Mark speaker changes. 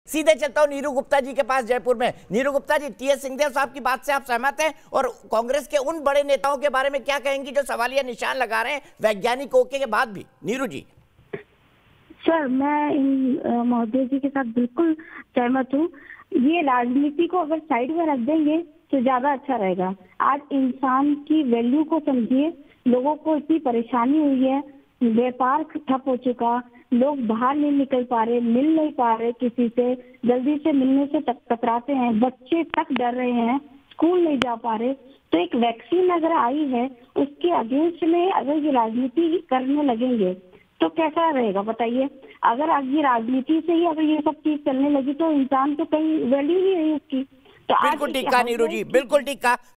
Speaker 1: सीधे चलता हूं नीरू गुप्ता जी के पास जयपुर में। नीरू गुप्ता जी, टीएस सिंहदेव साहब की बात से आप सहमत हैं और कांग्रेस के उन बड़े नेताओं के बारे में क्या कहेंगी जो सवालिया निशान लगा रहे हैं वैज्ञानिकों के बाद भी? नीरू जी।
Speaker 2: सर, मैं इन महोदय जी के साथ बिल्कुल सहमत हूँ। ये राजनीति को अगर साइड में रख देंगे तो ज्यादा अच्छा रहेगा। आज इंसान की वैल्यू को समझिए। लोगों को इतनी परेशानी हुई है, व्यापार ठप हो चुका, लोग बाहर नहीं निकल पा रहे, मिल नहीं पा रहे, किसी से जल्दी से मिलने से टकराते हैं, बच्चे तक डर रहे हैं, स्कूल नहीं जा पा रहे। तो एक वैक्सीन अगर आई है, उसके अगेंस्ट में अगर ये राजनीति करने लगेंगे तो कैसा रहेगा बताइए। अगर आज ये राजनीति से ही अगर ये सब चीज चलने लगी तो इंसान तो कहीं वैल्यू ही नहीं उसकी। तो
Speaker 1: बिल्कुल ठीक कहा नीरू जी, बिल्कुल ठीक कहा।